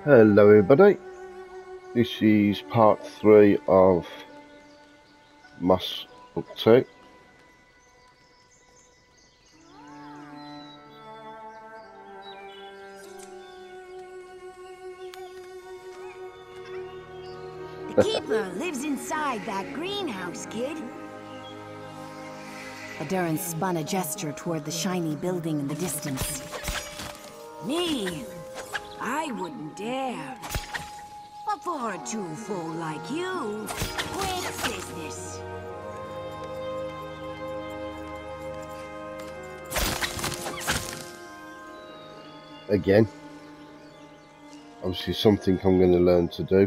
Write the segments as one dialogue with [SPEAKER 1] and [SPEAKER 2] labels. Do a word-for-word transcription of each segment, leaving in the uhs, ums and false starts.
[SPEAKER 1] Hello everybody, this is part three of Moss Book two.
[SPEAKER 2] The keeper lives inside that greenhouse, kid.
[SPEAKER 3] Adurin spun a gesture toward the shiny building in the distance.
[SPEAKER 2] Me? I wouldn't dare. But for a two-fool like you, quick business.
[SPEAKER 1] Again, obviously something I'm going to learn to do.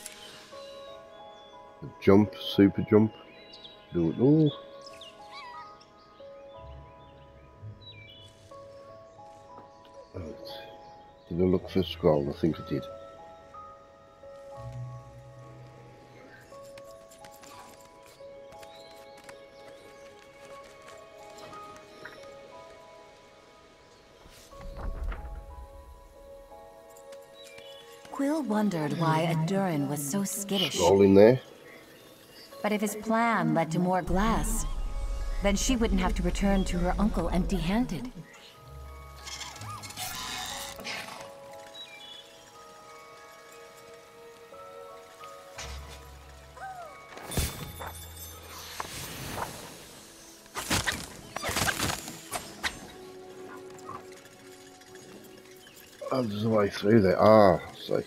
[SPEAKER 1] A jump, super jump. Do it all. Right. Did I look for a scroll? I think I did.
[SPEAKER 3] Quill wondered why Adurin was so skittish.
[SPEAKER 1] Scroll in there.
[SPEAKER 3] But if his plan led to more glass, then she wouldn't have to return to her uncle empty-handed.
[SPEAKER 1] Oh, there's a way through there. Ah, I see.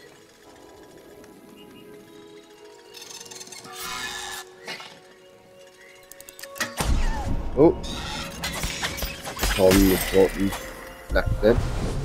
[SPEAKER 1] Oh, on the button, left then.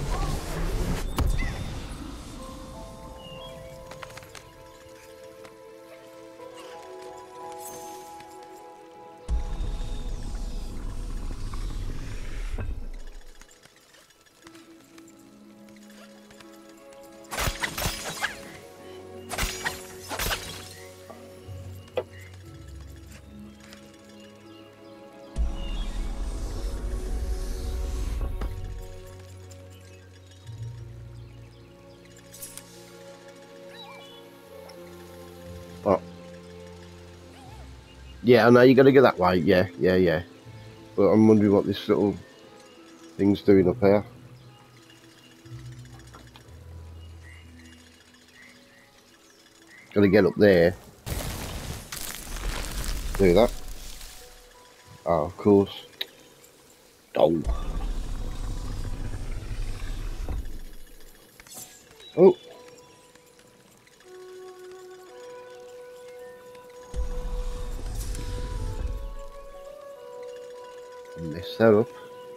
[SPEAKER 1] Oh. Yeah, I know you got to go that way. Yeah, yeah, yeah. But I'm wondering what this little thing's doing up here. Got to get up there. Do that. Oh, of course. Oh. Oh. Mess that up.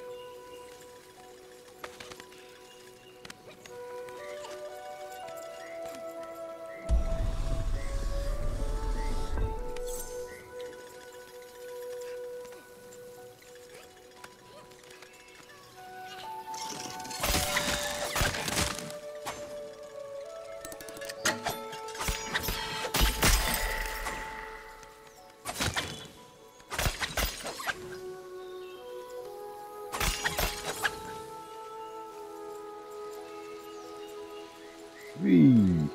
[SPEAKER 1] Whee.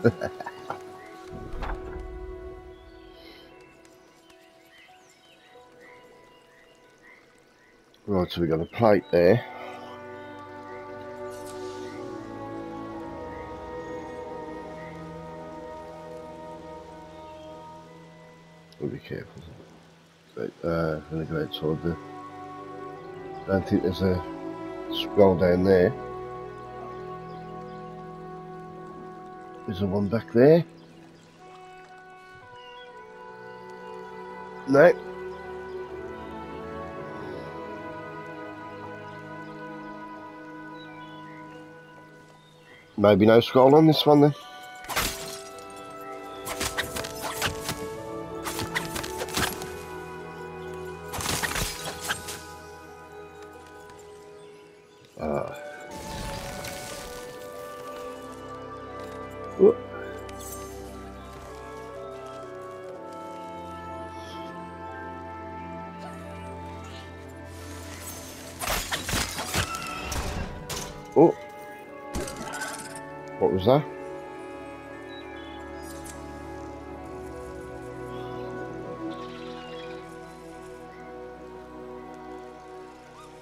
[SPEAKER 1] Right, so we got a plate there. We'll be careful. But, uh, I'm going to go outside the. I don't think there's a scroll down there. There's a one back there. No. Maybe no scroll on this one then. Ah. Whoop. Oh, what was that?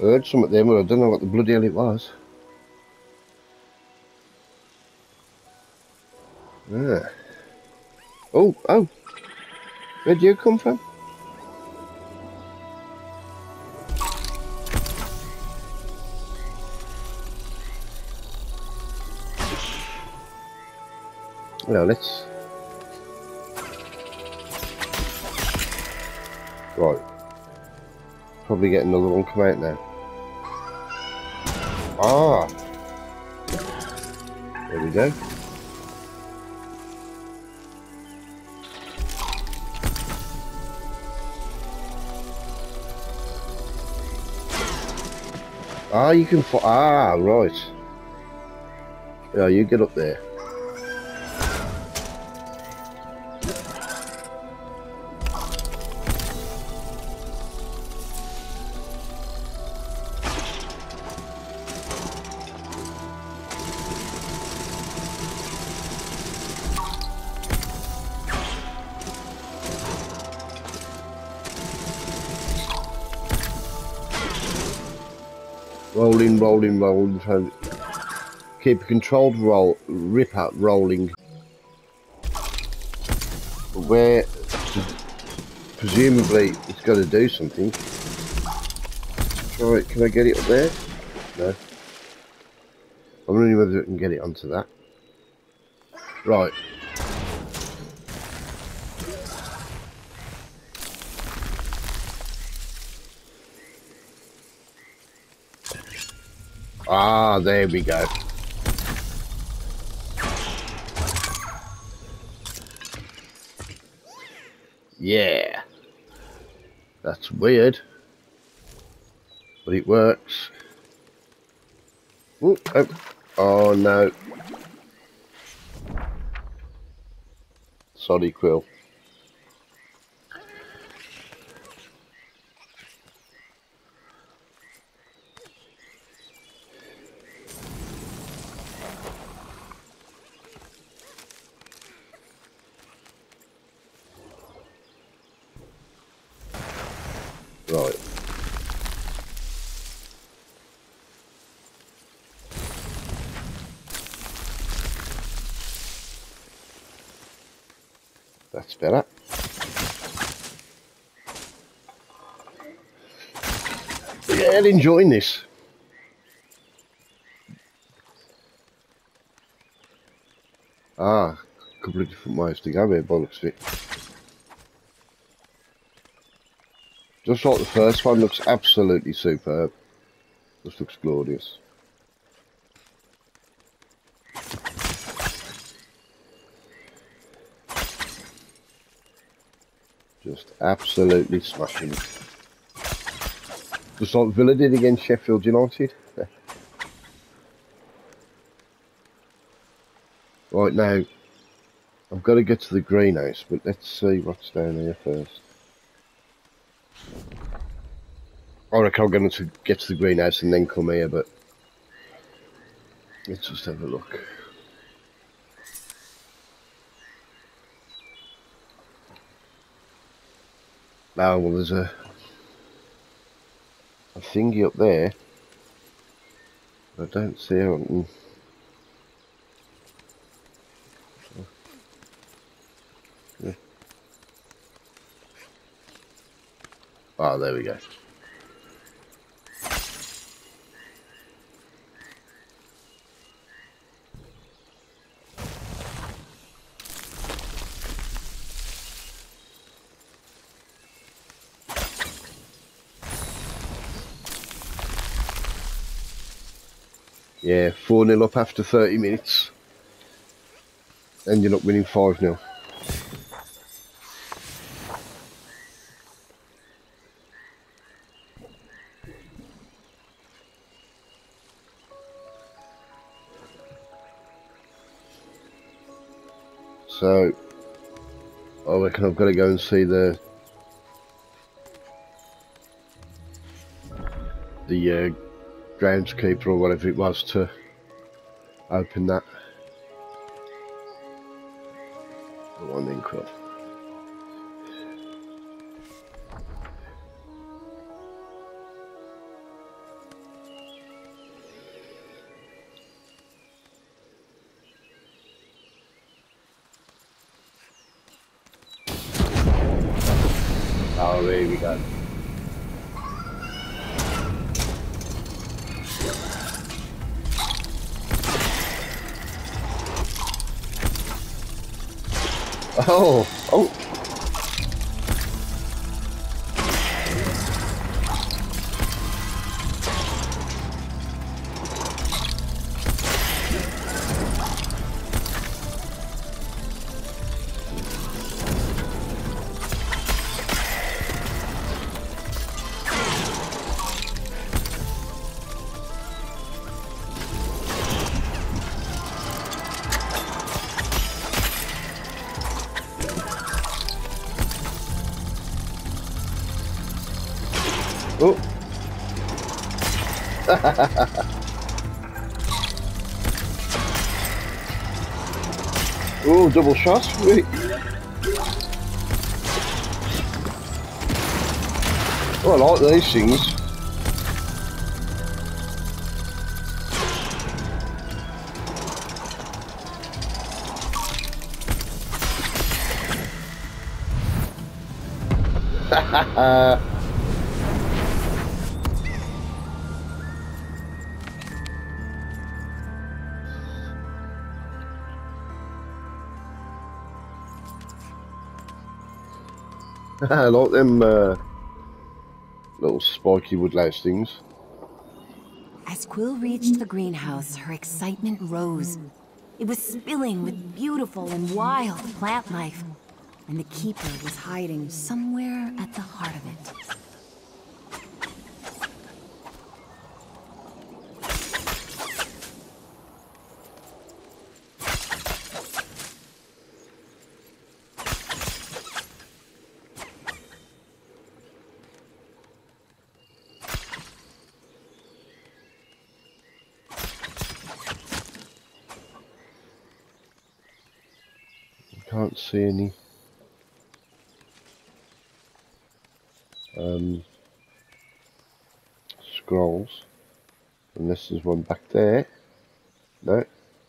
[SPEAKER 1] heard something there, but I don't know what the bloody hell it was. Yeah. Oh, oh. Where'd you come from? Well, let's... Right. Probably get another one come out now. Ah! There we go. Ah, you can... Ah, right. Yeah, you get up there. Rolling, rolling, rolling. So keep a controlled roll, rip out rolling. Where presumably it's got to do something. Try it. Can I get it up there? No. I'm wondering whether I can get it onto that. Right. Ah, there we go. Yeah. That's weird. But it works. Ooh, oh. Oh no. Sorry, Quill. Right. That's better. Yeah, I'm enjoying this. Ah, a couple of different ways to go here by the looks of it. Just like the first one, looks absolutely superb. Just looks glorious. Just absolutely smashing it. Just like Villa did against Sheffield United. Right now, I've got to get to the greenhouse, but let's see what's down here first. I reckon I'm going to get to the greenhouse and then come here, but let's just have a look. Oh, well, there's a, a thingy up there. I don't see how I can... Yeah. Oh, there we go. Yeah, four nil up after thirty minutes. Ending up winning five nil. So, I reckon I've got to go and see the the uh, groundskeeper or whatever it was to open that. Go on then, Quill. Oh, here we go. Oh, oh. Oh. Oh, double shot. Wait. Oh, I like these things. Ha ha ha. I like them uh, little spiky woodlouse things.
[SPEAKER 3] As Quill reached the greenhouse, her excitement rose. It was spilling with beautiful and wild plant life, and the Keeper was hiding somewhere at the heart of it.
[SPEAKER 1] Can't see any um, scrolls, unless there's one back there. No.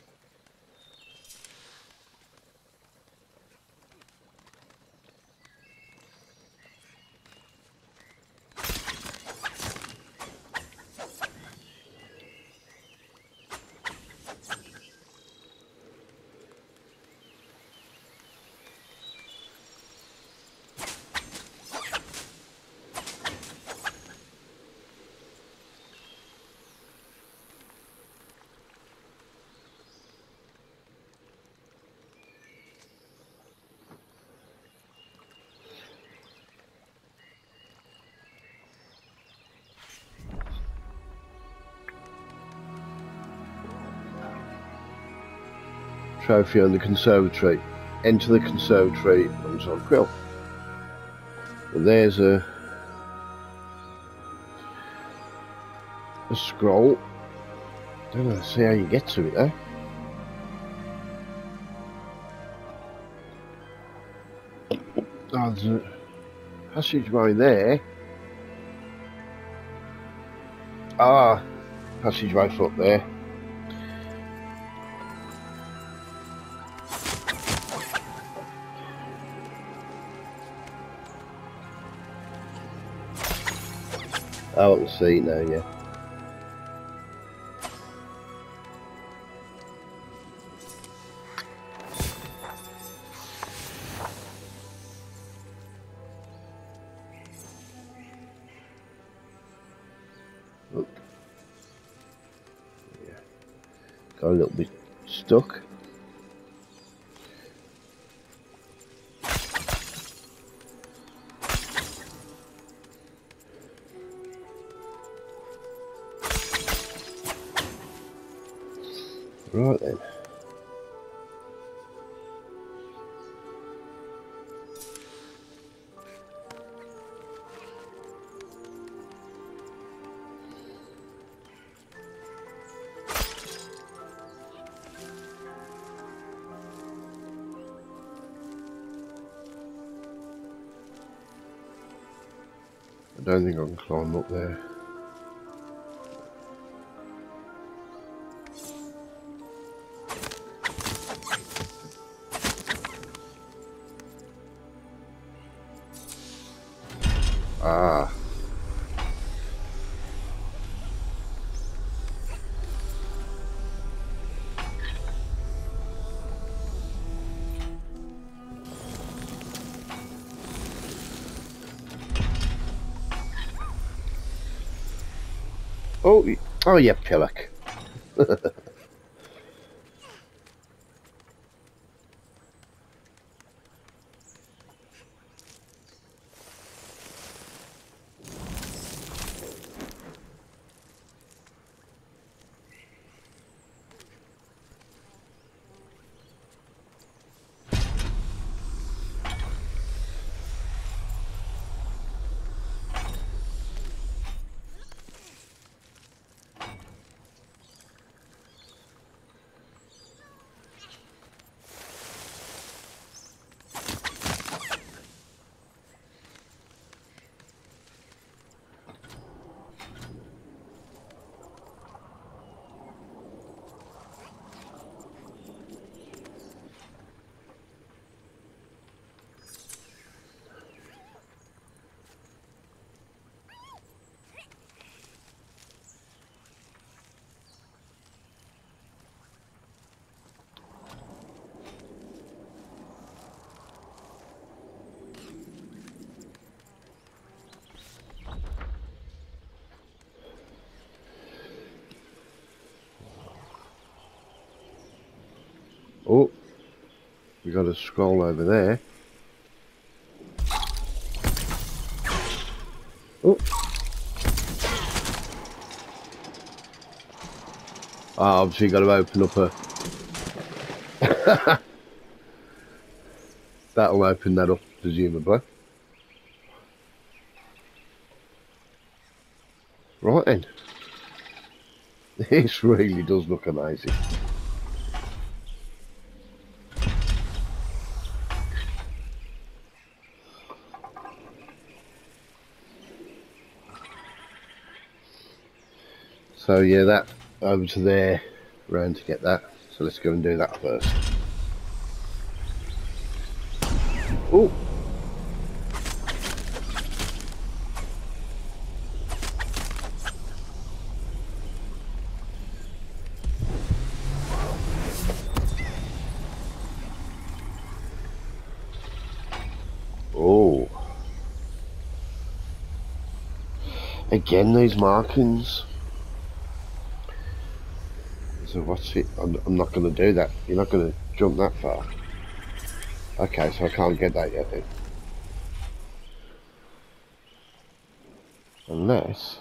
[SPEAKER 1] Trophy on the conservatory. Enter the conservatory alongside Quill. Well, there's a a scroll. Don't know. See how you get to it, though. Oh, there's a passageway there. Ah, passageway foot there. Oh, I can see it now, yeah. Look. Yeah. Got a little bit stuck. Right then. I don't think I can climb up there. Ah. Oh, y- oh yeah, pillock. Oh, we got a scroll over there. Oh. Ah, obviously got to open up a... That'll open that up, presumably. Right then. This really does look amazing. So yeah, that over to there, round to get that. So let's go and do that first. Oh. Oh. Again, these markings. So what's it? I'm, I'm not going to do that. You're not going to jump that far. Okay, so I can't get that yet then. Unless...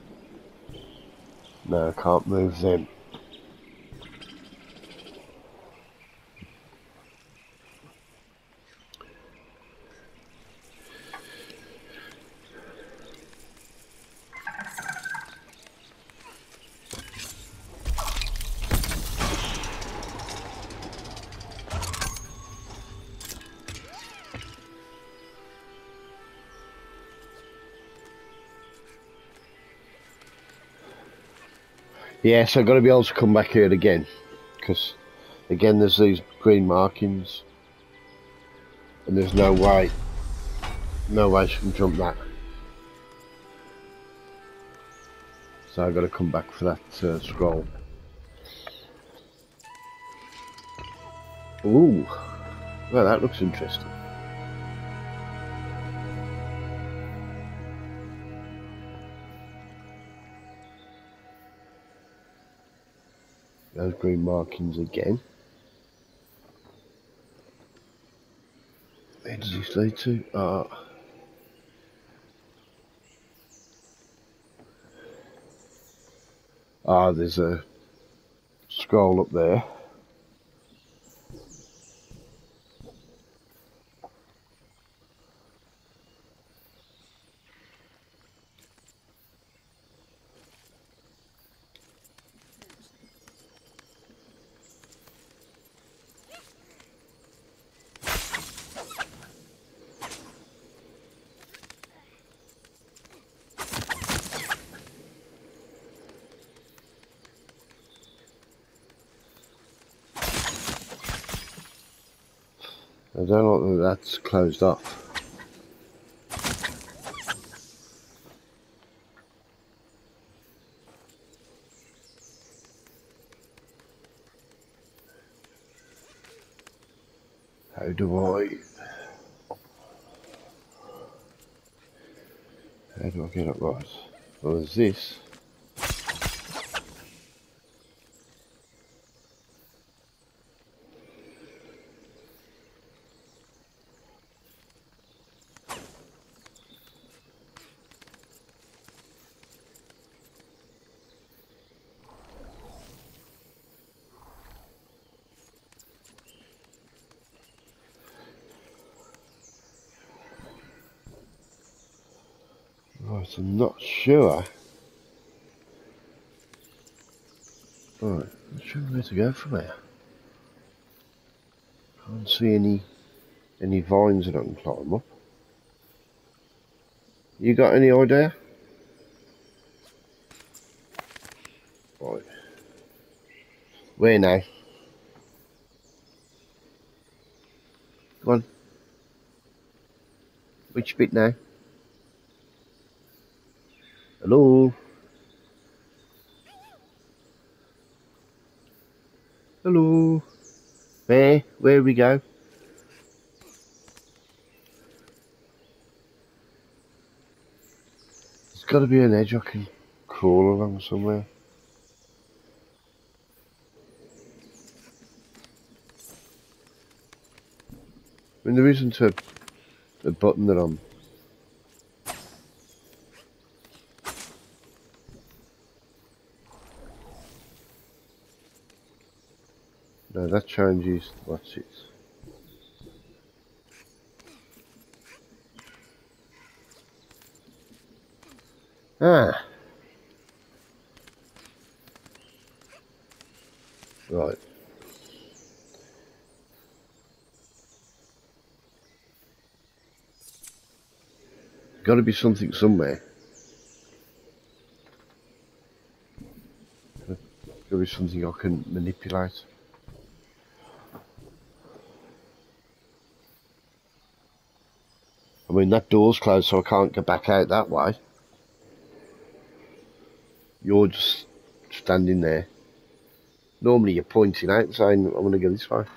[SPEAKER 1] No, I can't move them. Yeah, so I've got to be able to come back here again, because again there's these green markings and there's no way no way she can jump that, so I've got to come back for that uh, scroll. Ooh, well, that looks interesting. Those green markings again. Where does this lead to? Ah. Uh, ah, there's a scroll up there. I don't know that that's closed off. How do I... How do I get it right? Well, there's this. Right, I'm not sure. Right, not sure where to go from here. Can't see any any vines that I can climb up. You got any idea? Right. Where now? Come on. Which bit now? Hello? Hello? Where? Where we go? There's got to be an edge I can crawl along somewhere. I mean, there isn't a, a button that I'm... No, that changes... What's it? Ah! Right. Got to be something somewhere. Got to be something I can manipulate. I mean, that door's closed, so I can't get back out that way. You're just standing there. Normally you're pointing out saying, I want to go this way.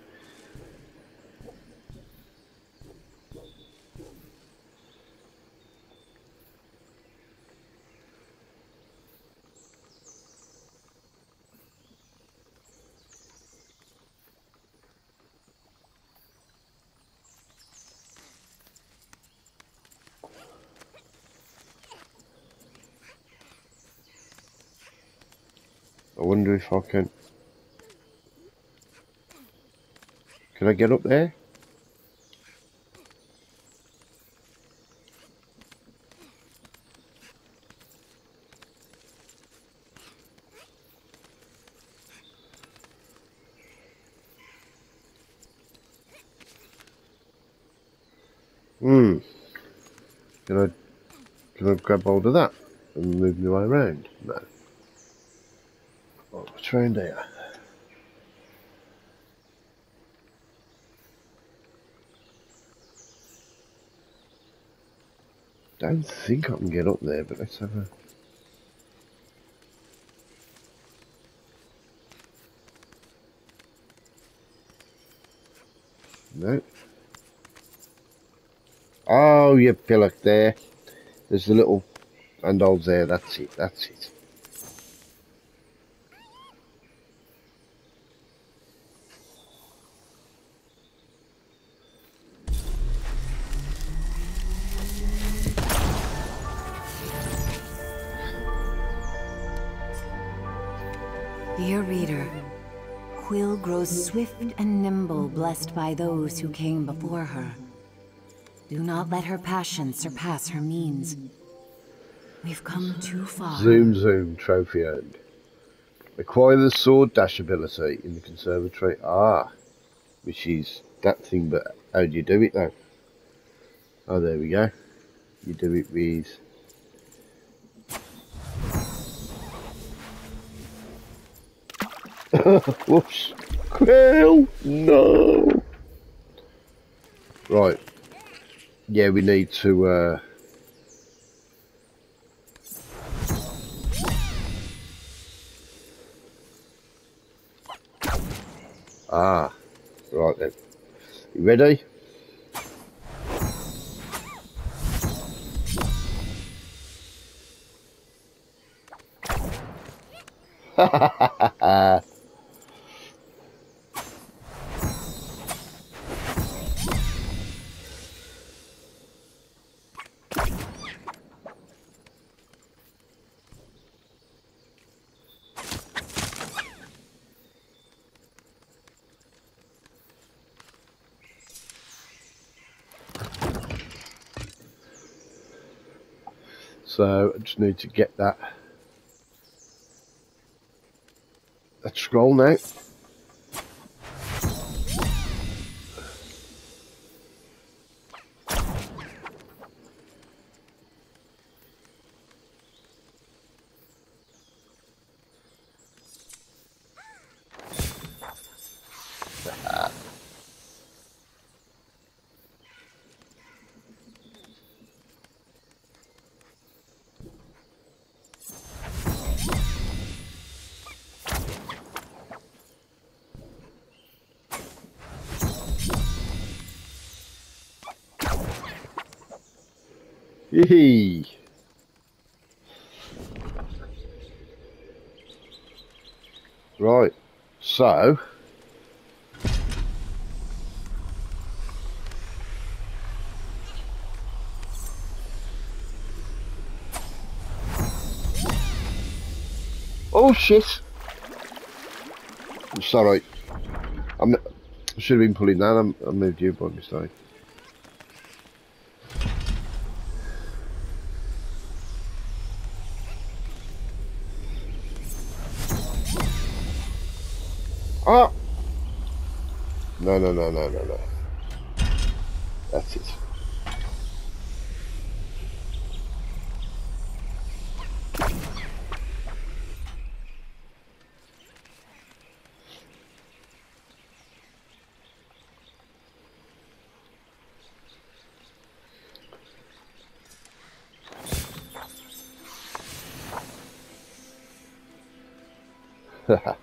[SPEAKER 1] I wonder if I can... Can I get up there? Hmm. Can I... Can I grab hold of that and move my way around? No. Oh, what's around here? Don't think I can get up there, but let's have a... No. Oh, you pillock there. There's the little handholds there. That's it. That's it.
[SPEAKER 3] Dear reader, Quill grows swift and nimble, blessed by those who came before her. Do not let her passion surpass her means. We've come too far.
[SPEAKER 1] Zoom zoom, trophy earned. Acquire the sword dash ability in the conservatory. Ah, which is that thing, but how do you do it though? Oh, there we go. You do it with... Whoops. Quill! No! Right. Yeah, we need to... Uh... Ah, right then. You ready? Ha ha ha ha. So I just need to get that that scroll now. Yee. Right, so oh shit! I'm sorry. I'm. I should have been pulling that. I'm, I moved you by mistake. Oh! No, no, no, no, no, no. That's it. Haha.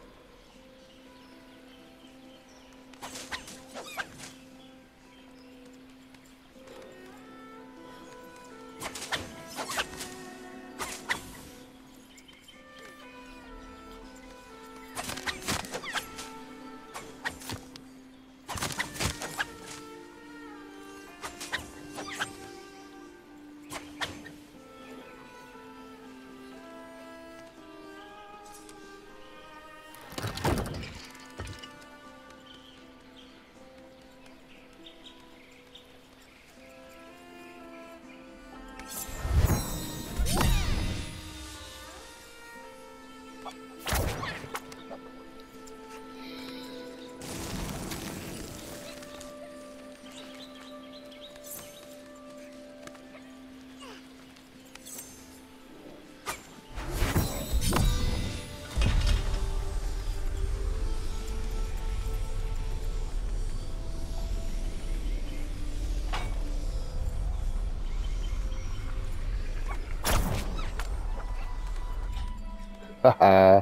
[SPEAKER 1] Haha.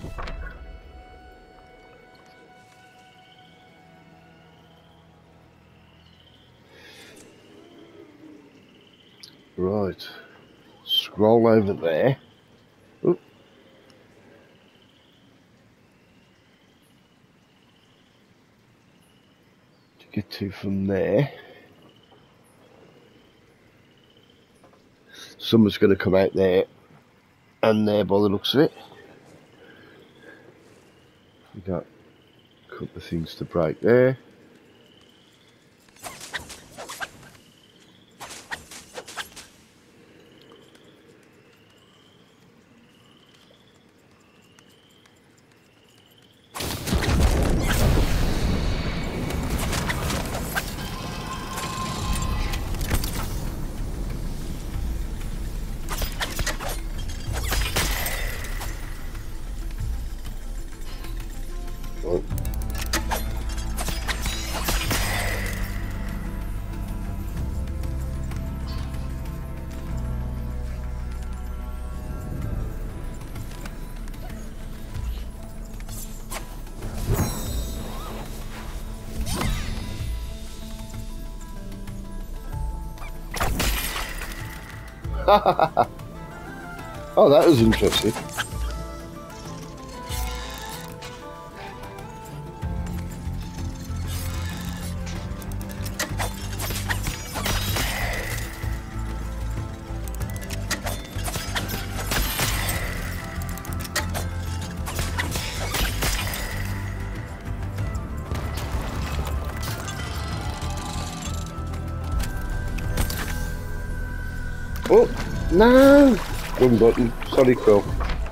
[SPEAKER 1] Right. Scroll over there. Oop. To get to from there. Someone's going to come out there and there by the looks of it. We got a couple of things to break there. Oh, that was interesting. Oh, no! One button. Sorry, Quill.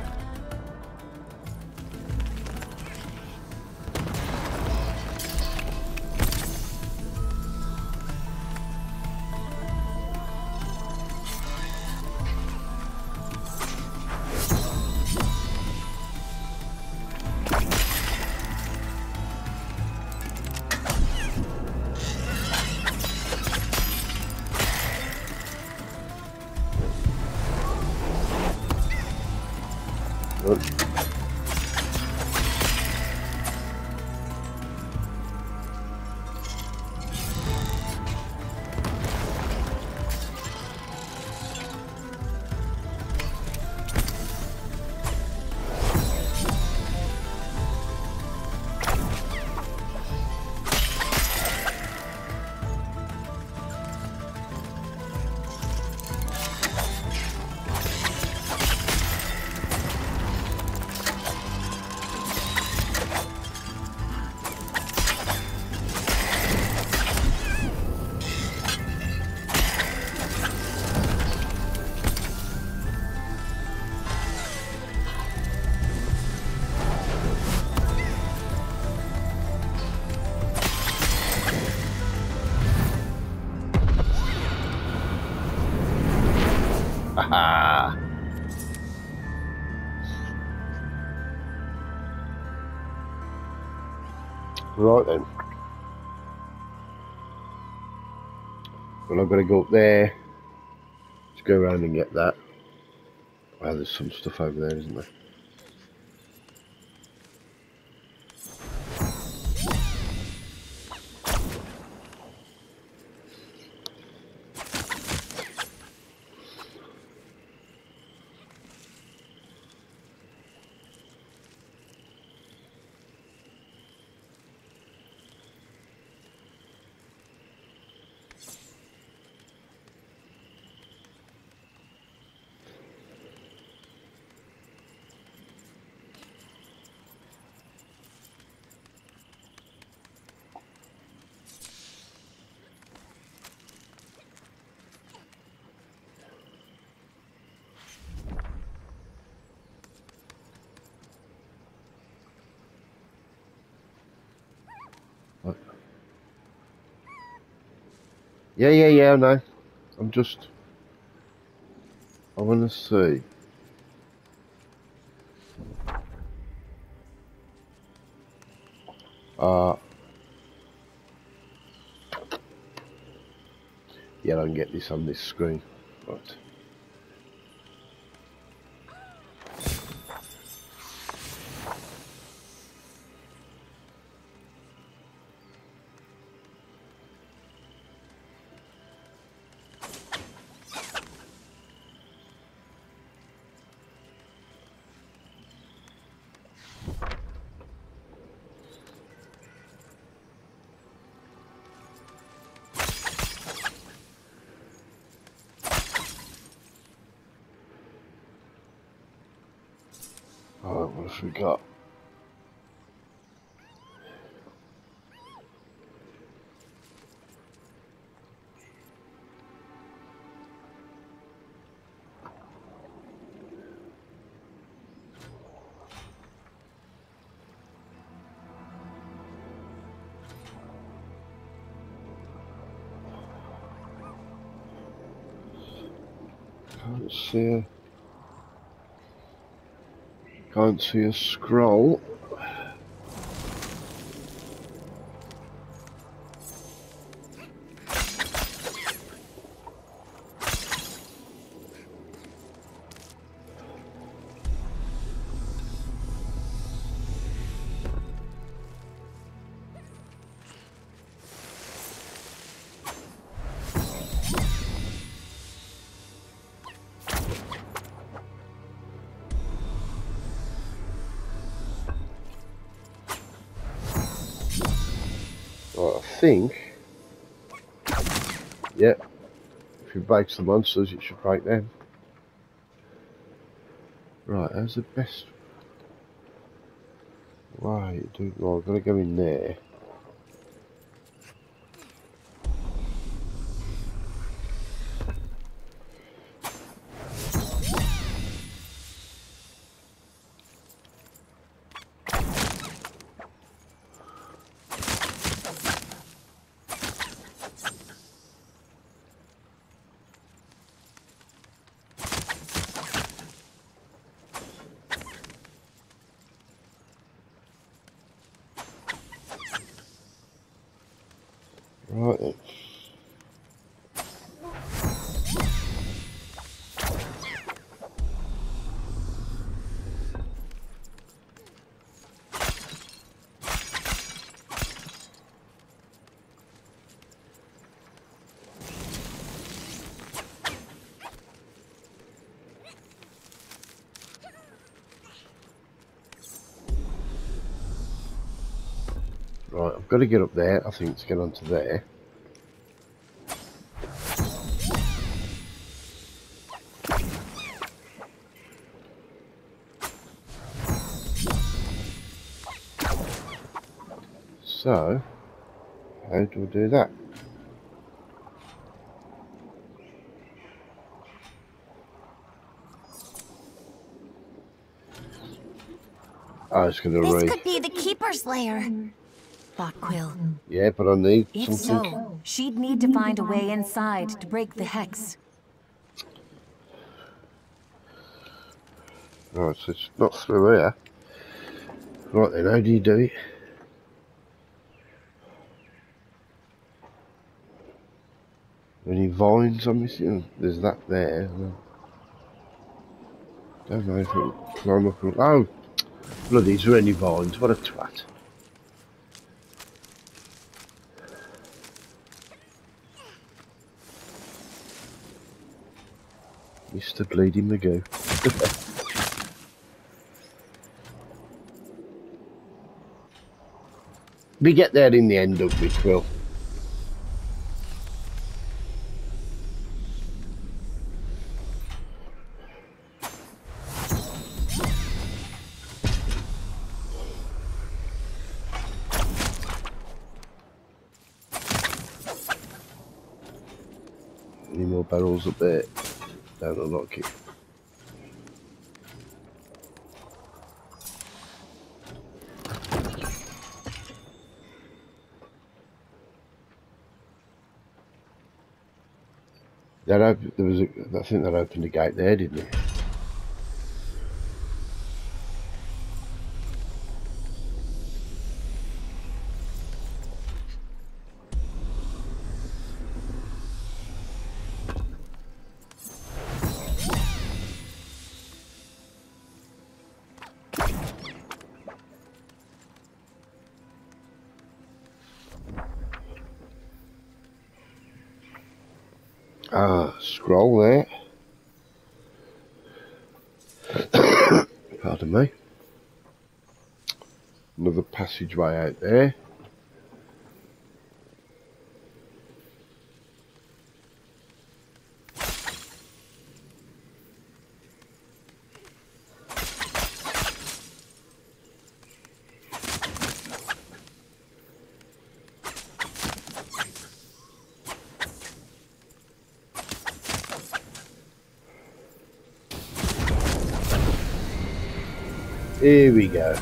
[SPEAKER 1] Aha! Right then. Well, I've got to go up there to go around and get that. Wow, there's some stuff over there, isn't there? What? Yeah, yeah, yeah, no. I'm just... I want to see. Uh... Yeah, I can get this on this screen. Right. Alright, what have we got? Can't see a... Can't see a scroll. think, yeah, if it breaks the monsters, it should break them. Right, how's the best way to do? Well, I've got to go in there. Right then. Right, I've got to get up there, I think, to get onto there. So, how do I do that? I was going to
[SPEAKER 3] This
[SPEAKER 1] read.
[SPEAKER 3] could be the Keeper's lair, thought Quill.
[SPEAKER 1] Yeah, but I need
[SPEAKER 3] If
[SPEAKER 1] something.
[SPEAKER 3] so, she'd need to find a way inside to break the hex.
[SPEAKER 1] Right, so it's not through here. Right then, how do you do it? Any vines I'm missing? There's that there. Don't know if it'll climb up and... Oh! Bloody, is there any vines? What a twat. Mister Bleeding Magoo. We get there in the end, don't we, Quill? Any more barrels up there? Don't unlock it. That opened, there was a, I think that opened a gate there, didn't it? Ah, scroll there. Pardon me. Another passageway out there. Here we go.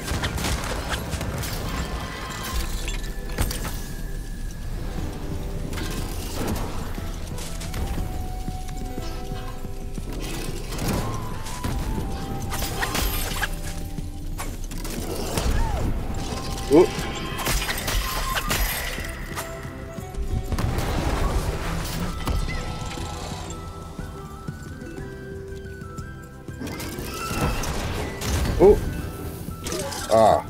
[SPEAKER 1] Oh. Oh. Ah.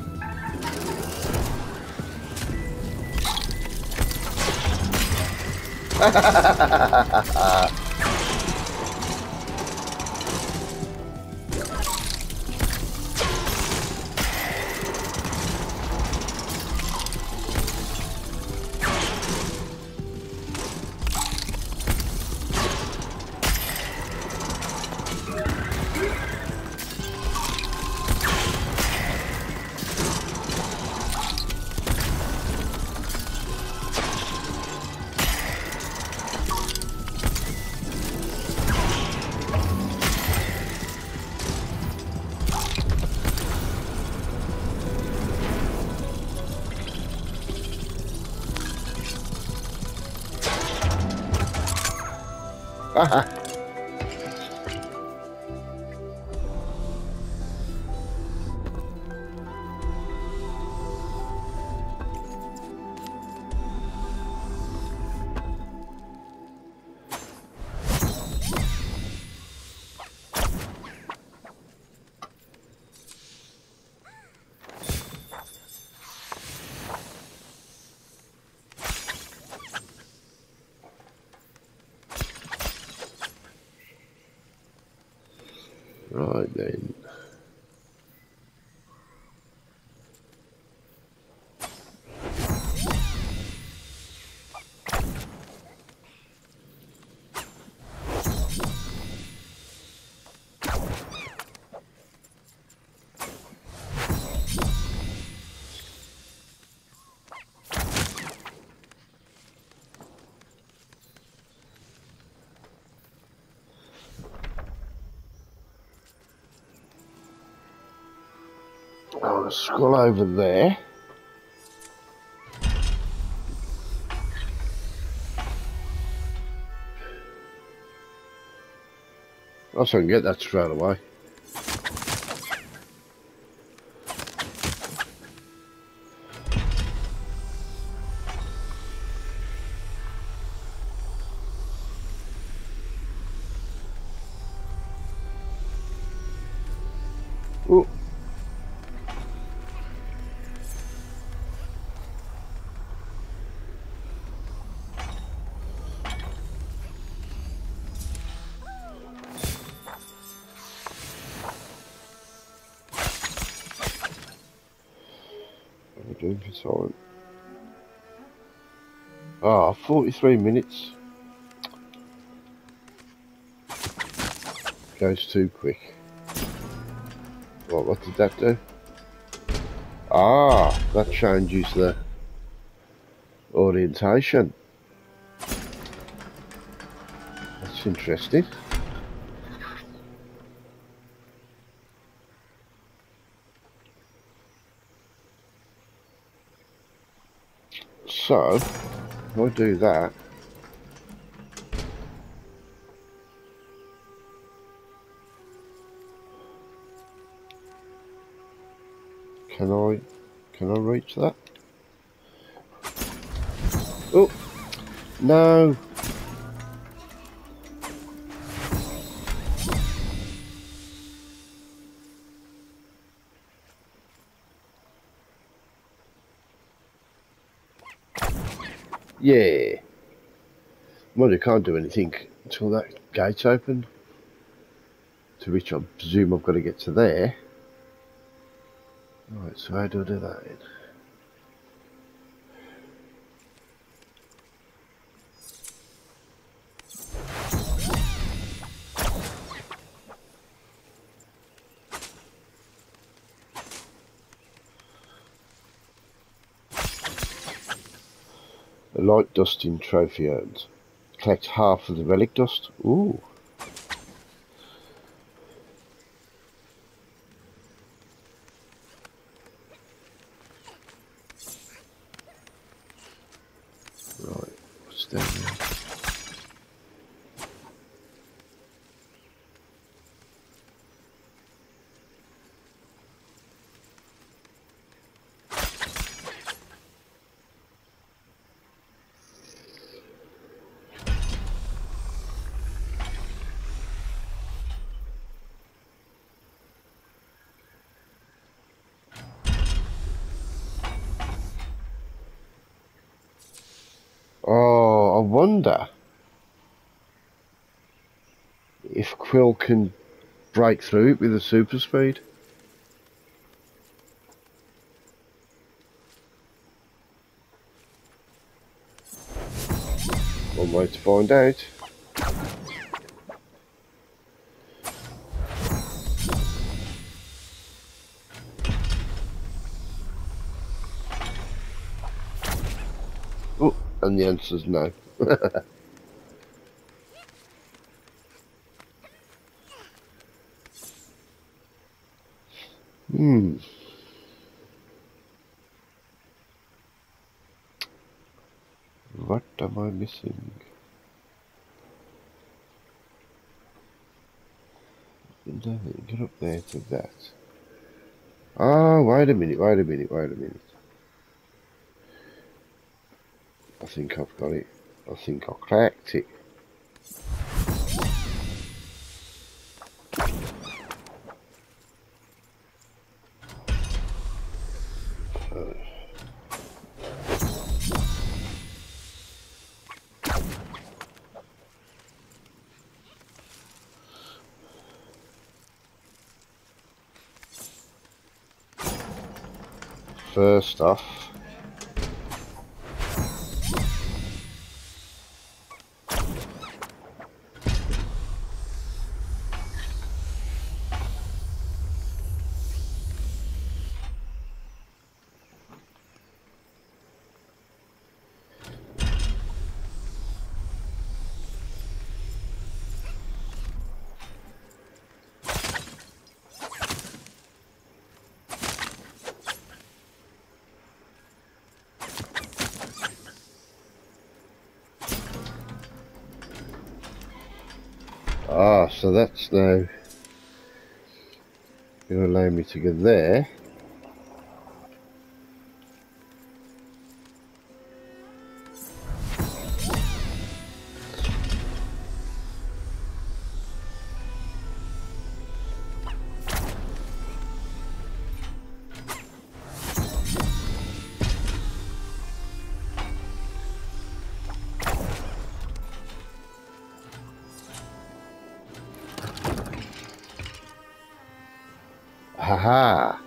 [SPEAKER 1] Right then. I'll scroll over there. I'll try and get that straight away. Oh. What are we doing for time? Ah, forty-three minutes. Goes too quick. What, what did that do? Ah, that changes the orientation. That's interesting. So, if I do that, can I, can I reach that? Oh, no. Yeah. Well, you can't do anything until that gate's open. To which I presume I've got to get to there. Right, so how do I do that then? A light dusting trophy earned. Collect half of the relic dust. Ooh. Right, what's down there? Oh, I wonder if Quill can break through it with a super speed. One way to find out. Oh, and the answer's no. Hmm. What am I missing? Get up there to that. Oh, wait a minute, wait a minute, wait a minute. I think I've got it. I think I cracked it. First off, ah, so that's now going to allow me to go there. Haha.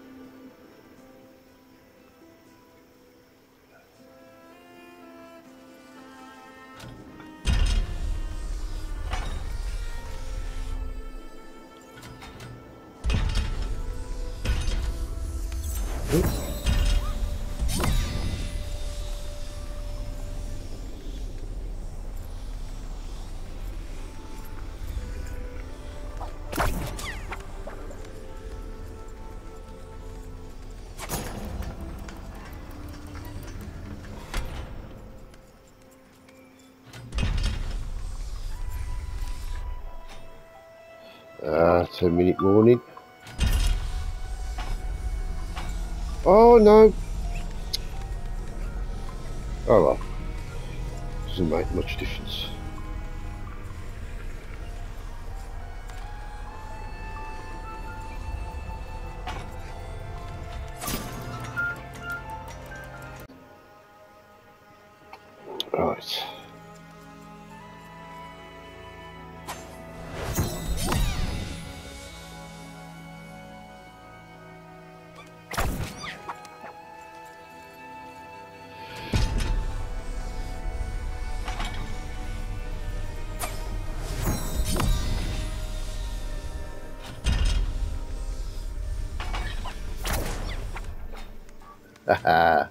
[SPEAKER 1] Ah, ten minute warning. Oh no. Oh well. Doesn't make much difference. Right. Haha.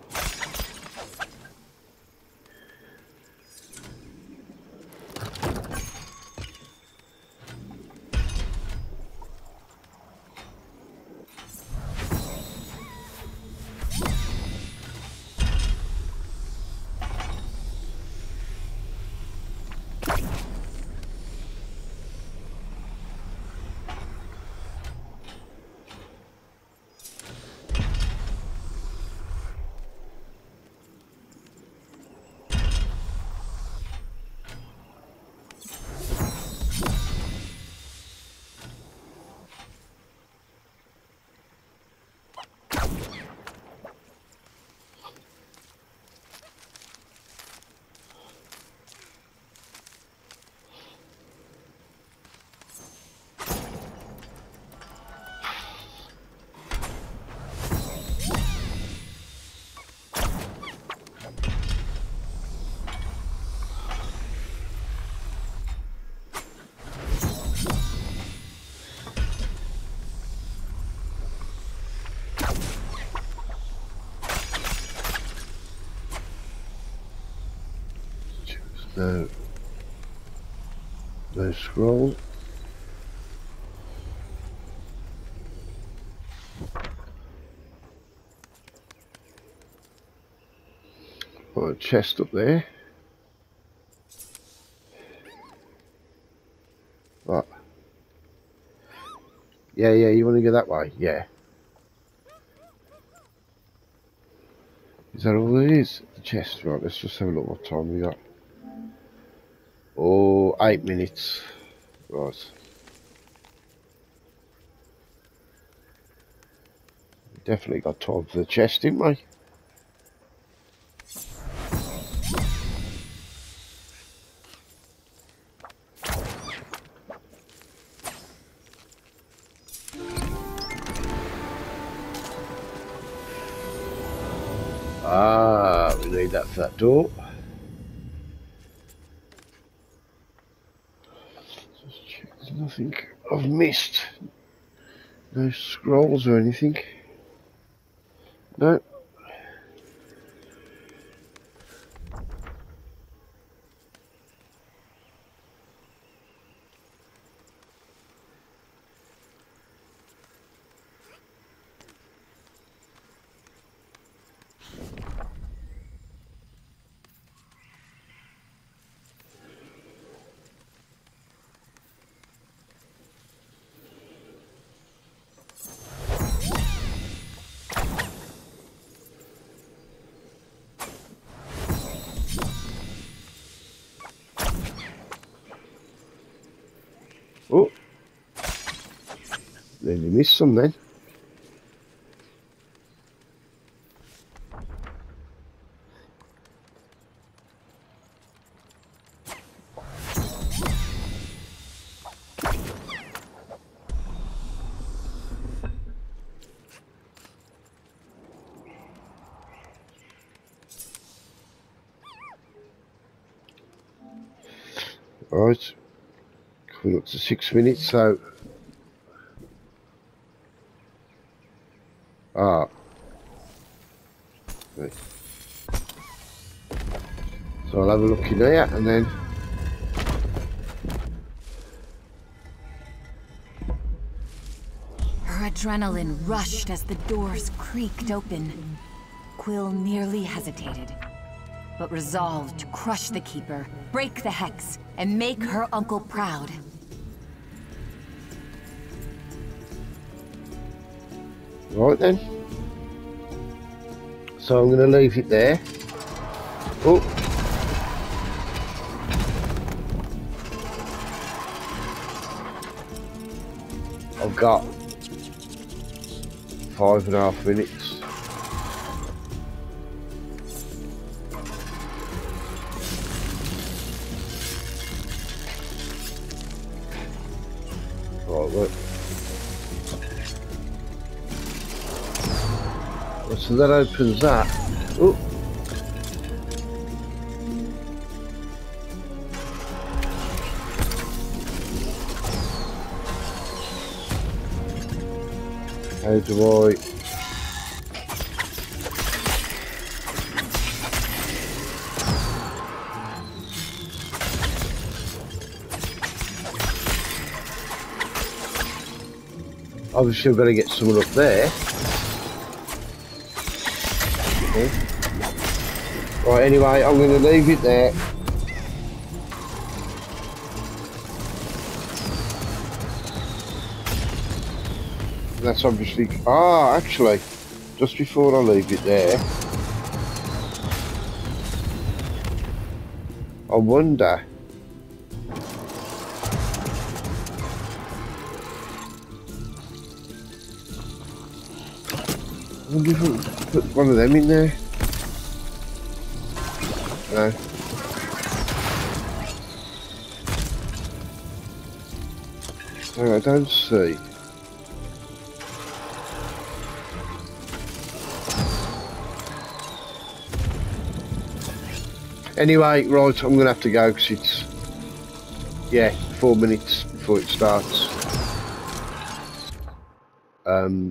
[SPEAKER 1] No. No scroll. Got a chest up there. Right. Yeah, yeah, you want to go that way? Yeah. Is that all there is? The chest, right, let's just have a look what time we got. Oh, eight minutes. Right. Definitely got time for the chest, didn't we? Ah, we need that for that door. Just check there's nothing I've missed. No scrolls or anything. No. Oh, nearly missed some then. Right, coming up to six minutes, so ah, right. So I'll have a look in there and then
[SPEAKER 3] Her adrenaline rushed as the doors creaked open. Quill nearly hesitated, but resolved to crush the Keeper, break the Hex, and make her uncle proud.
[SPEAKER 1] right then. So I'm going to leave it there. Oh. I've got five and a half minutes. Right, look. So that opens that. Oh. How do I... Obviously I've got to get someone up there. Okay. Right, anyway, I'm going to leave it there. That's obviously... Ah, actually, just before I leave it there, I wonder... I wonder if I can put one of them in there. No. No, I don't see. Anyway, right, I'm going to have to go because it's, yeah, four minutes before it starts. Um,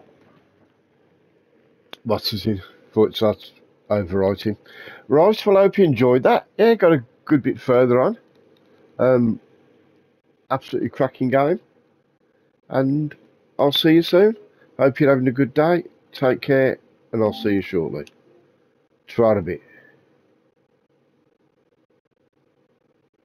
[SPEAKER 1] what's it in? Before it starts overwriting. Right, well, I hope you enjoyed that. Yeah, got a good bit further on. Um, absolutely cracking game. And I'll see you soon. Hope you're having a good day. Take care, and I'll see you shortly. Try a bit.